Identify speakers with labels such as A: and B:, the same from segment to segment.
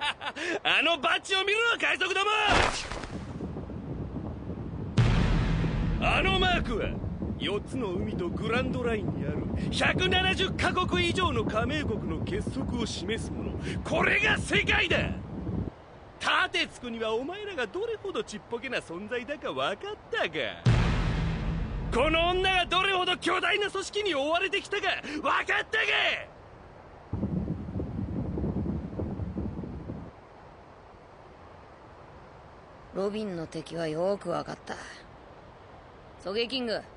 A: あのバッジを見ろ、海賊ども。あのマークは4つの海とグランドラインにある170カ国以上の加盟国の結束を示すもの。これが世界だ。立てつくにはお前らがどれほどちっぽけな存在だか分かったか。この女がどれほど巨大な組織に追われてきたか分かったか。
B: ロビンの敵はよく分かった。ソゲキング、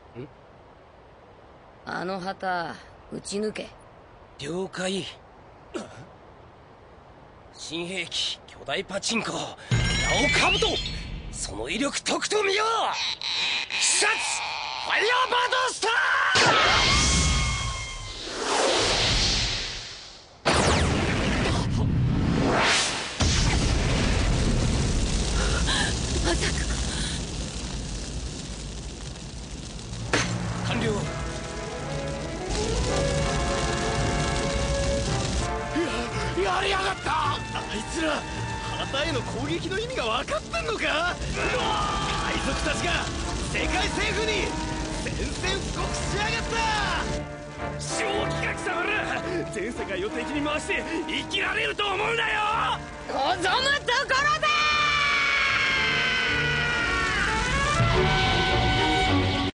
B: あの旗撃ち抜け。
C: 了解。新兵器巨大パチンコ、ラオカブト、その威力とくと見よう。視察ファイヤーバードスタ
B: まさか。
C: 完了。
A: やりやがった。あいつら旗への攻撃の意味が分かってんのか。海賊たちが世界政府に宣戦布告しやがった。正気か貴様ら、全世界を敵に回して生きられると思うなよ。
B: 望むところだ。